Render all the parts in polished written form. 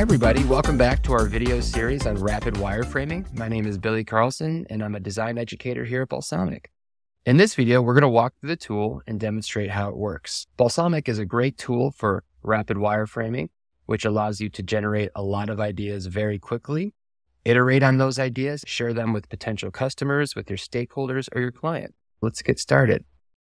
everybody, welcome back to our video series on rapid wireframing. My name is Billy Carlson and I'm a design educator here at Balsamiq. In this video, we're going to walk through the tool and demonstrate how it works. Balsamiq is a great tool for rapid wireframing, which allows you to generate a lot of ideas very quickly, iterate on those ideas, share them with potential customers, with your stakeholders, or your client. Let's get started.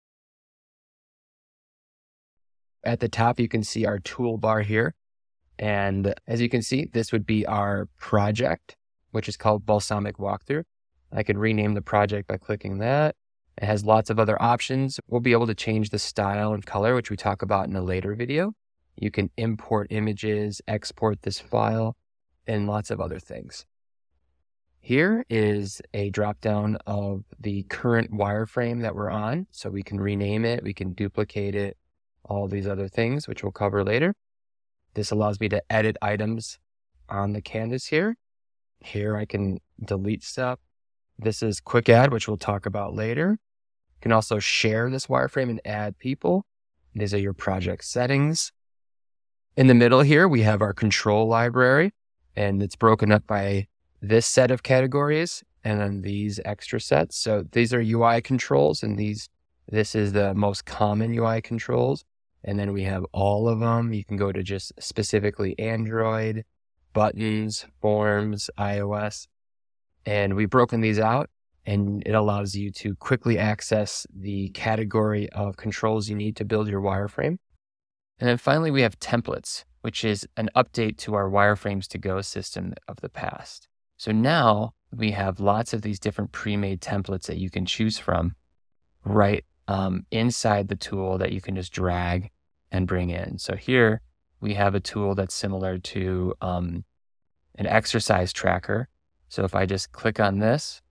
At the top, you can see our toolbar here. And as you can see, this would be our project, which is called Balsamiq Walkthrough. I could rename the project by clicking that. It has lots of other options. We'll be able to change the style and color, which we talk about in a later video. You can import images, export this file, and lots of other things. Here is a dropdown of the current wireframe that we're on. So we can rename it, we can duplicate it, all these other things, which we'll cover later. This allows me to edit items on the canvas here. Here I can delete stuff. This is quick add, which we'll talk about later. You can also share this wireframe and add people. These are your project settings. In the middle here, we have our control library, and it's broken up by this set of categories and then these extra sets. So these are UI controls, and this is the most common UI controls. And then we have all of them. You can go to just specifically Android, buttons, forms, iOS. And we've broken these out, and it allows you to quickly access the category of controls you need to build your wireframe. And then finally, we have templates, which is an update to our wireframes to go system of the past. So now we have lots of these different pre-made templates that you can choose from right inside the tool that you can just drag and bring in. So here we have a tool that's similar to an exercise tracker. So if I just click on this,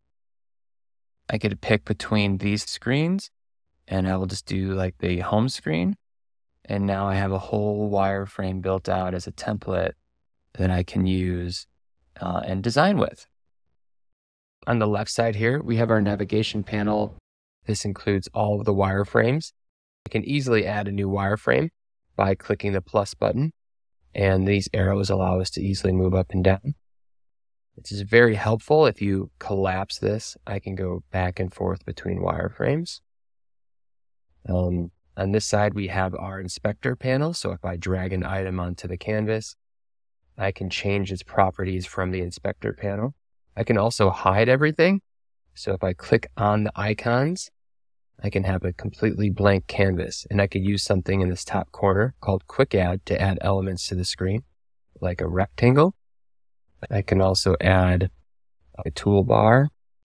I get to pick between these screens, and I will just do like the home screen. And now I have a whole wireframe built out as a template that I can use and design with. On the left side here, we have our navigation panel. This includes all of the wireframes. I can easily add a new wireframe by clicking the plus button, and these arrows allow us to easily move up and down. This is very helpful. If you collapse this, I can go back and forth between wireframes. On this side, we have our inspector panel. So if I drag an item onto the canvas, I can change its properties from the inspector panel. I can also hide everything. So if I click on the icons, I can have a completely blank canvas, and I could use something in this top corner called quick add to add elements to the screen, like a rectangle. I can also add a toolbar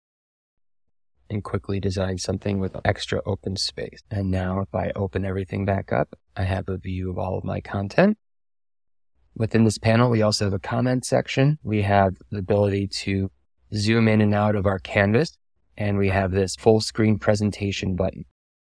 and quickly design something with extra open space. And now if I open everything back up, I have a view of all of my content. Within this panel, we also have a comment section. We have the ability to zoom in and out of our canvas, and we have this full screen presentation button.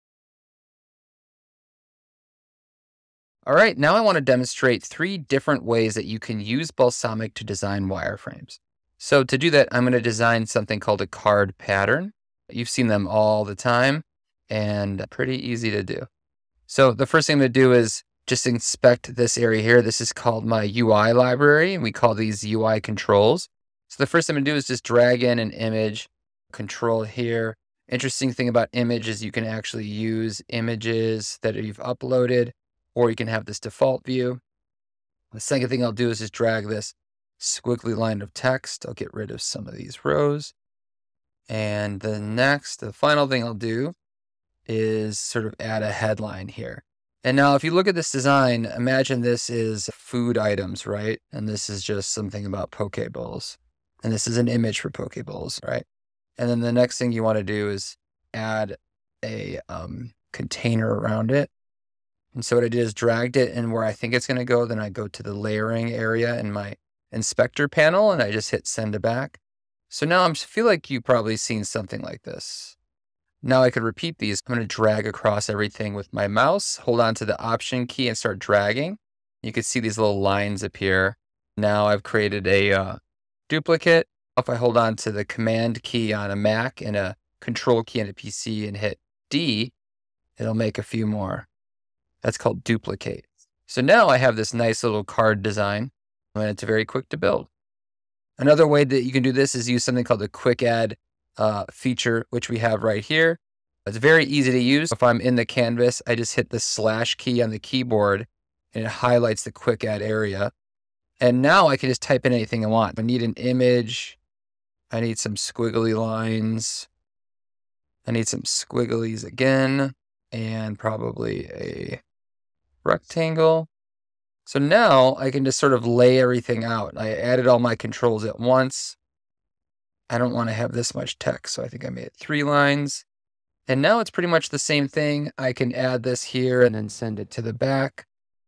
All right, now I want to demonstrate 3 different ways that you can use Balsamiq to design wireframes. So to do that, I'm going to design something called a card pattern. You've seen them all the time and pretty easy to do. So the first thing I'm going to do is just inspect this area here. This is called my UI library, and we call these UI controls. So the first thing I'm going to do is just drag in an image control here. Interesting thing about image is you can actually use images that you've uploaded, or you can have this default view. The second thing I'll do is just drag this squiggly line of text. I'll get rid of some of these rows. And the final thing I'll do is sort of add a headline here. And now if you look at this design, imagine this is food items, right? And this is just something about poke bowls. And this is an image for poke bowls, right? And then the next thing you want to do is add a container around it. And so what I did is dragged it in where I think it's going to go. Then I go to the layering area in my inspector panel, and I just hit send to back. So now I feel like you've probably seen something like this. Now I could repeat these. I'm going to drag across everything with my mouse, hold on to the Option key and start dragging. You can see these little lines appear. Now I've created a duplicate. If I hold on to the Command key on a Mac and a Control key on a PC and hit D, it'll make a few more. That's called duplicate. So now I have this nice little card design. and it's very quick to build. Another way that you can do this is use something called the quick add feature, which we have right here. It's very easy to use. If I'm in the canvas, I just hit the slash key on the keyboard and it highlights the quick add area. And now I can just type in anything I want. I need an image. I need some squiggly lines. I need some squigglies again, and probably a rectangle. So now I can just sort of lay everything out. I added all my controls at once. I don't want to have this much text, so I think I made it 3 lines. And now it's pretty much the same thing. I can add this here and then send it to the back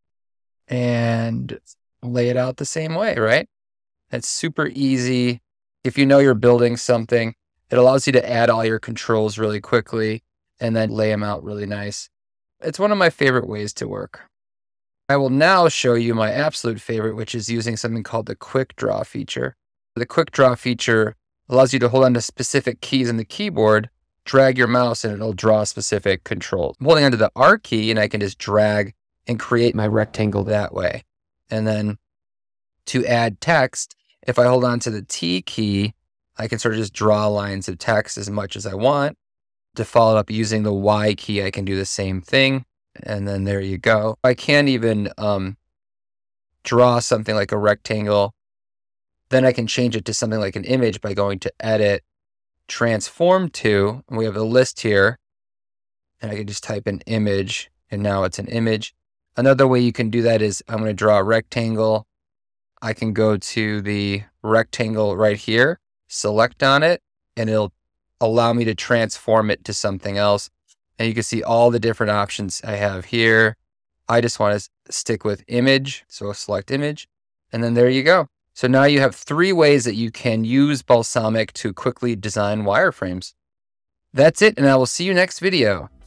and lay it out the same way, right? It's super easy. If you know you're building something, it allows you to add all your controls really quickly and then lay them out really nice. It's one of my favorite ways to work. I will now show you my absolute favorite, which is using something called the quick draw feature. The quick draw feature allows you to hold on to specific keys on the keyboard, drag your mouse, and it'll draw specific controls. I'm holding onto the R key, and I can just drag and create my rectangle that way. And then to add text, if I hold on to the T key, I can sort of just draw lines of text as much as I want. To follow up using the Y key, I can do the same thing. And then there you go. I can even draw something like a rectangle. Then I can change it to something like an image by going to Edit, Transform to, and we have a list here. And I can just type in image, and now it's an image. Another way you can do that is I'm going to draw a rectangle. I can go to the rectangle right here, select on it, and it'll allow me to transform it to something else. And you can see all the different options I have here. I just want to stick with image, so select image, and then there you go. So now you have 3 ways that you can use Balsamiq to quickly design wireframes. That's it, and I will see you next video.